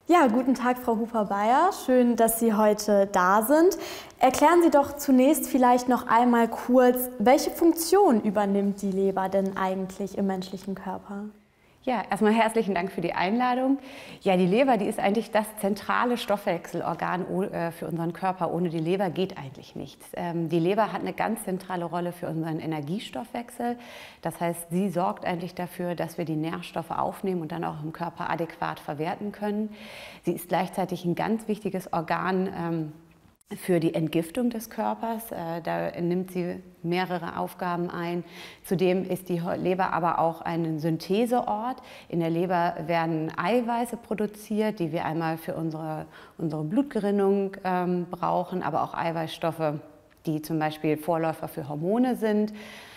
Ja, guten Tag, Frau Huber-Beyer. Schön, dass Sie heute da sind. Erklären Sie doch zunächst vielleicht noch einmal kurz, welche Funktion übernimmt die Leber denn eigentlich im menschlichen Körper? Ja, erstmal herzlichen Dank für die Einladung. Ja, die Leber, die ist eigentlich das zentrale Stoffwechselorgan für unseren Körper. Ohne die Leber geht eigentlich nichts. Die Leber hat eine ganz zentrale Rolle für unseren Energiestoffwechsel. Das heißt, sie sorgt eigentlich dafür, dass wir die Nährstoffe aufnehmen und dann auch im Körper adäquat verwerten können. Sie ist gleichzeitig ein ganz wichtiges Organ für die Entgiftung des Körpers. Da nimmt sie mehrere Aufgaben ein. Zudem ist die Leber aber auch ein Syntheseort. In der Leber werden Eiweiße produziert, die wir einmal für unsere Blutgerinnung brauchen, aber auch Eiweißstoffe, die zum Beispiel Vorläufer für Hormone sind.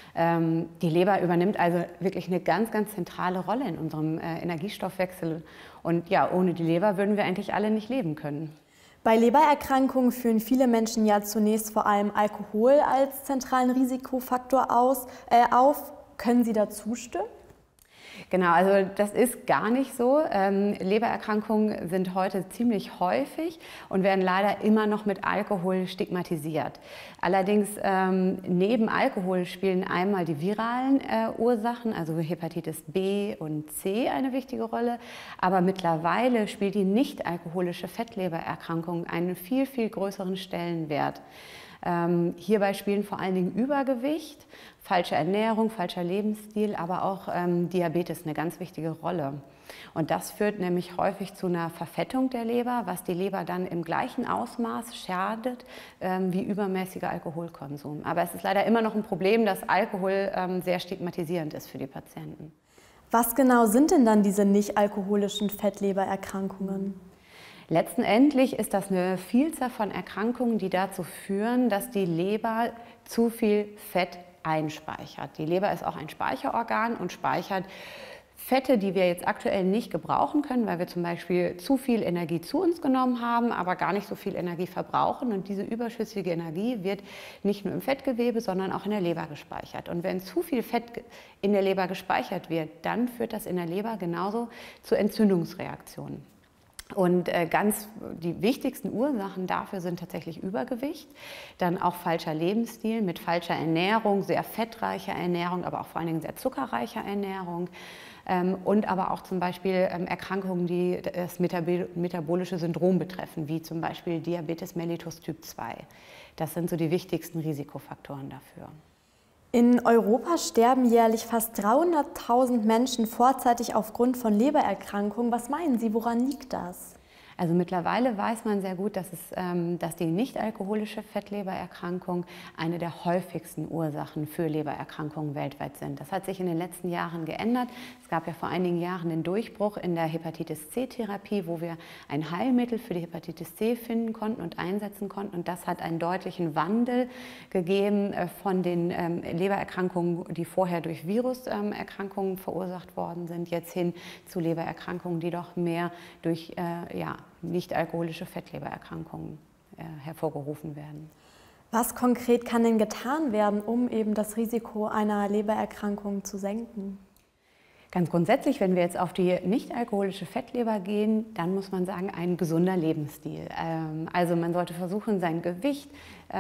Die Leber übernimmt also wirklich eine ganz, ganz zentrale Rolle in unserem Energiestoffwechsel. Und ja, ohne die Leber würden wir eigentlich alle nicht leben können. Bei Lebererkrankungen führen viele Menschen ja zunächst vor allem Alkohol als zentralen Risikofaktor auf. Können Sie da zustimmen? Genau, also das ist gar nicht so. Lebererkrankungen sind heute ziemlich häufig und werden leider immer noch mit Alkohol stigmatisiert. Allerdings neben Alkohol spielen einmal die viralen Ursachen, also Hepatitis B und C, eine wichtige Rolle. Aber mittlerweile spielt die nicht-alkoholische Fettlebererkrankung einen viel, viel größeren Stellenwert. Hierbei spielen vor allen Dingen Übergewicht, falsche Ernährung, falscher Lebensstil, aber auch Diabetes eine ganz wichtige Rolle. Und das führt nämlich häufig zu einer Verfettung der Leber, was die Leber dann im gleichen Ausmaß schadet wie übermäßiger Alkoholkonsum. Aber es ist leider immer noch ein Problem, dass Alkohol sehr stigmatisierend ist für die Patienten. Was genau sind denn dann diese nicht-alkoholischen Fettlebererkrankungen? Letztendlich ist das eine Vielzahl von Erkrankungen, die dazu führen, dass die Leber zu viel Fett einspeichert. Die Leber ist auch ein Speicherorgan und speichert Fette, die wir jetzt aktuell nicht gebrauchen können, weil wir zum Beispiel zu viel Energie zu uns genommen haben, aber gar nicht so viel Energie verbrauchen. Und diese überschüssige Energie wird nicht nur im Fettgewebe, sondern auch in der Leber gespeichert. Und wenn zu viel Fett in der Leber gespeichert wird, dann führt das in der Leber genauso zu Entzündungsreaktionen. Und die wichtigsten Ursachen dafür sind tatsächlich Übergewicht, dann auch falscher Lebensstil mit falscher Ernährung, sehr fettreicher Ernährung, aber auch vor allen Dingen sehr zuckerreicher Ernährung und aber auch zum Beispiel Erkrankungen, die das metabolische Syndrom betreffen, wie zum Beispiel Diabetes mellitus Typ 2. Das sind so die wichtigsten Risikofaktoren dafür. In Europa sterben jährlich fast 300.000 Menschen vorzeitig aufgrund von Lebererkrankungen. Was meinen Sie, woran liegt das? Also mittlerweile weiß man sehr gut, dass die nicht-alkoholische Fettlebererkrankung eine der häufigsten Ursachen für Lebererkrankungen weltweit sind. Das hat sich in den letzten Jahren geändert. Es gab ja vor einigen Jahren den Durchbruch in der Hepatitis C-Therapie, wo wir ein Heilmittel für die Hepatitis C finden konnten und einsetzen konnten. Und das hat einen deutlichen Wandel gegeben von den Lebererkrankungen, die vorher durch Viruserkrankungen verursacht worden sind, jetzt hin zu Lebererkrankungen, die doch mehr durch nicht-alkoholische Fettlebererkrankungen hervorgerufen werden. Was konkret kann denn getan werden, um eben das Risiko einer Lebererkrankung zu senken? Ganz grundsätzlich, wenn wir jetzt auf die nicht-alkoholische Fettleber gehen, dann muss man sagen, ein gesunder Lebensstil. Also man sollte versuchen, sein Gewicht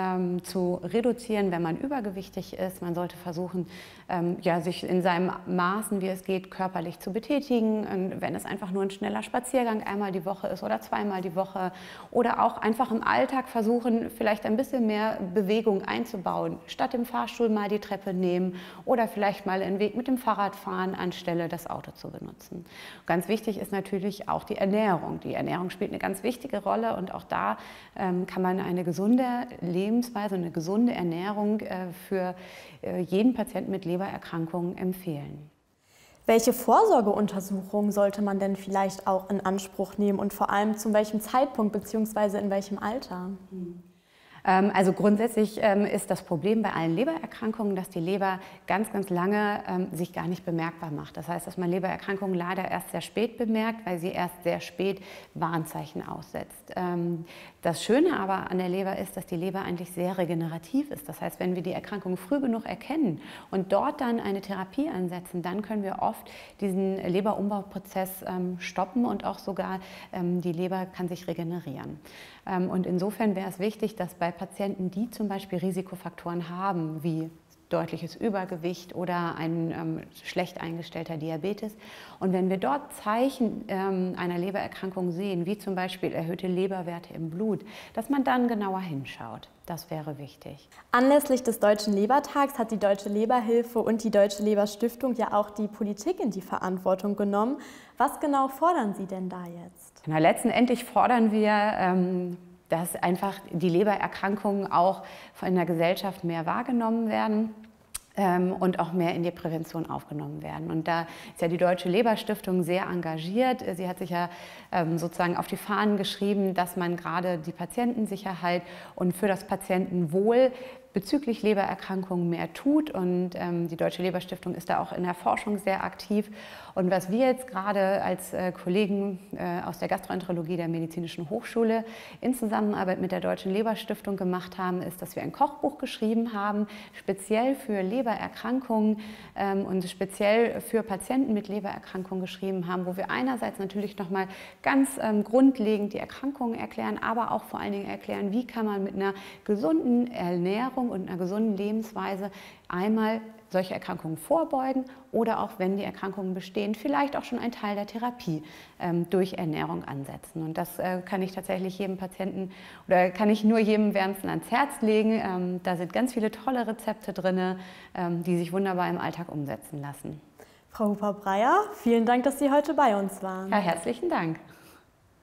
zu reduzieren, wenn man übergewichtig ist. Man sollte versuchen, sich in seinem Maßen, wie es geht, körperlich zu betätigen. Und wenn es einfach nur ein schneller Spaziergang einmal die Woche ist oder zweimal die Woche oder auch einfach im Alltag versuchen, vielleicht ein bisschen mehr Bewegung einzubauen. Statt im Fahrstuhl mal die Treppe nehmen oder vielleicht mal einen Weg mit dem Fahrrad fahren, anstelle das Auto zu benutzen. Ganz wichtig ist natürlich auch die Ernährung. Die Ernährung spielt eine ganz wichtige Rolle und auch da kann man eine gesunde Lebensweise, eine gesunde Ernährung für jeden Patienten mit Lebererkrankungen empfehlen. Welche Vorsorgeuntersuchungen sollte man denn vielleicht auch in Anspruch nehmen und vor allem zu welchem Zeitpunkt bzw. in welchem Alter? Also grundsätzlich ist das Problem bei allen Lebererkrankungen, dass die Leber ganz, ganz lange sich gar nicht bemerkbar macht. Das heißt, dass man Lebererkrankungen leider erst sehr spät bemerkt, weil sie erst sehr spät Warnzeichen aussetzt. Das Schöne aber an der Leber ist, dass die Leber eigentlich sehr regenerativ ist. Das heißt, wenn wir die Erkrankung früh genug erkennen und dort dann eine Therapie ansetzen, dann können wir oft diesen Leberumbauprozess stoppen und auch sogar die Leber kann sich regenerieren. Und insofern wäre es wichtig, dass bei Patienten, die zum Beispiel Risikofaktoren haben, wie deutliches Übergewicht oder ein schlecht eingestellter Diabetes. Und wenn wir dort Zeichen einer Lebererkrankung sehen, wie zum Beispiel erhöhte Leberwerte im Blut, dass man dann genauer hinschaut. Das wäre wichtig. Anlässlich des Deutschen Lebertags hat die Deutsche Leberhilfe und die Deutsche Leberstiftung ja auch die Politik in die Verantwortung genommen. Was genau fordern Sie denn da jetzt? Na, letztendlich fordern wir, dass einfach die Lebererkrankungen auch von der Gesellschaft mehr wahrgenommen werden und auch mehr in die Prävention aufgenommen werden. Und da ist ja die Deutsche Leberstiftung sehr engagiert. Sie hat sich ja sozusagen auf die Fahnen geschrieben, dass man gerade die Patientensicherheit und für das Patientenwohl bezüglich Lebererkrankungen mehr tut. Und die Deutsche Leberstiftung ist da auch in der Forschung sehr aktiv. Und was wir jetzt gerade als Kollegen aus der Gastroenterologie der Medizinischen Hochschule in Zusammenarbeit mit der Deutschen Leberstiftung gemacht haben, ist, dass wir ein Kochbuch geschrieben haben, speziell für Lebererkrankungen und speziell für Patienten mit Lebererkrankungen geschrieben haben, wo wir einerseits natürlich nochmal ganz grundlegend die Erkrankungen erklären, aber auch vor allen Dingen erklären, wie kann man mit einer gesunden Ernährung und einer gesunden Lebensweise einmal solche Erkrankungen vorbeugen oder auch, wenn die Erkrankungen bestehen, vielleicht auch schon einen Teil der Therapie durch Ernährung ansetzen. Und das kann ich tatsächlich jedem Patienten oder kann ich nur jedem wärmstens ans Herz legen. Da sind ganz viele tolle Rezepte drin, die sich wunderbar im Alltag umsetzen lassen. Frau Huber-Breyer, vielen Dank, dass Sie heute bei uns waren. Ja, herzlichen Dank.